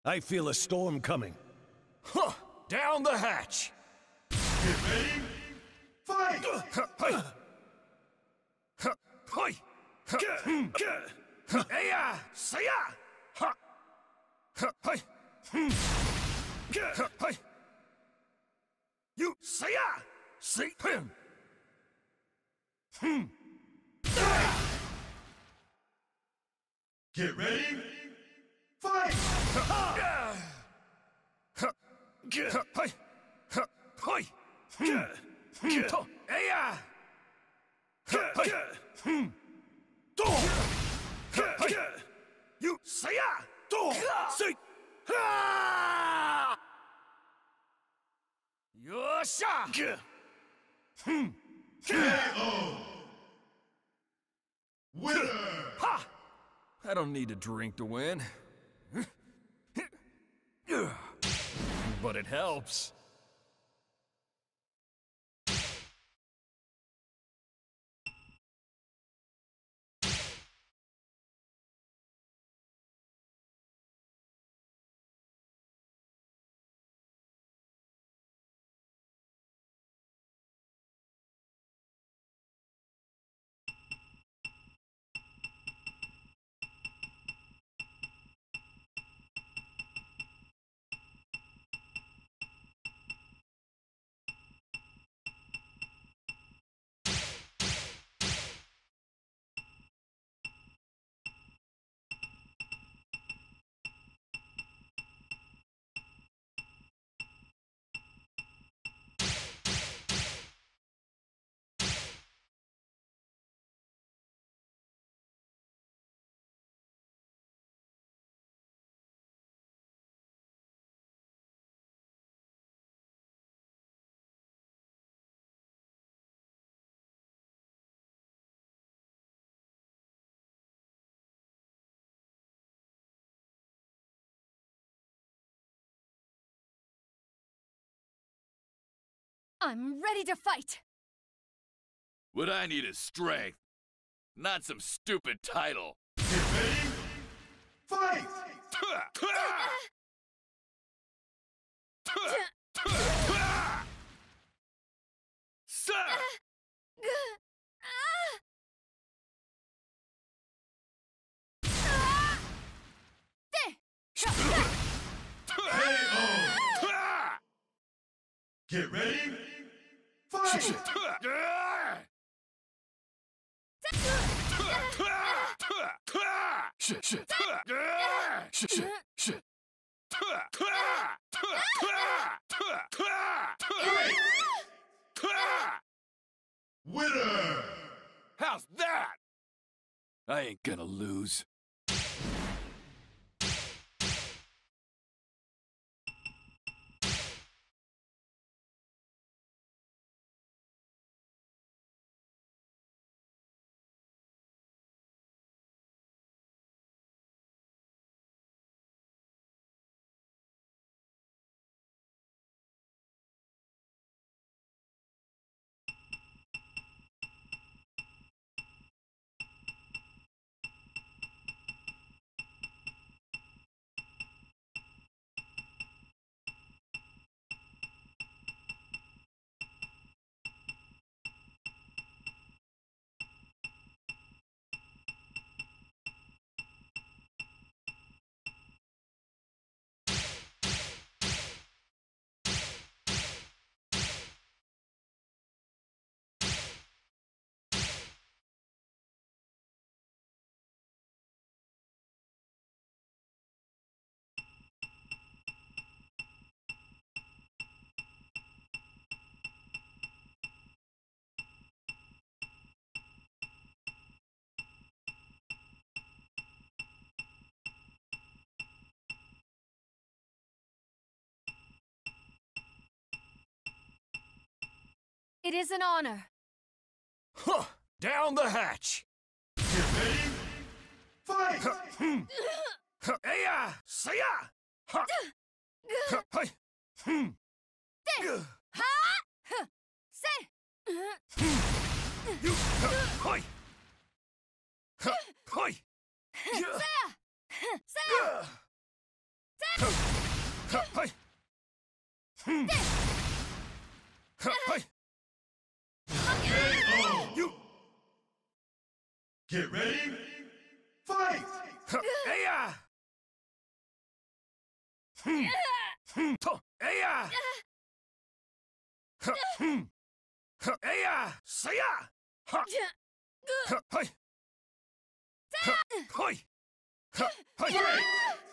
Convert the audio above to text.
I feel a storm coming. Huh! Down the hatch! Get ready, fight! Eya! Saya! You Saya! See him! Get ready, fight! Eya! You Saya! Yosha! KO! Winner! Ha! I don't need to drink to win. But it helps. I'm ready to fight! What I need is strength, not some stupid title. Get ready, fight! Get ready, fight! Winner! How's that? I ain't gonna lose. It is an honor. Huh! Down the hatch! Get ready, fight! Eya! Saya! You! Hoi! Hoi! はい。はい。You. Get ready. Fight! Eya. To. Eya. Eya. Saya. Ha.はい.はい.はい.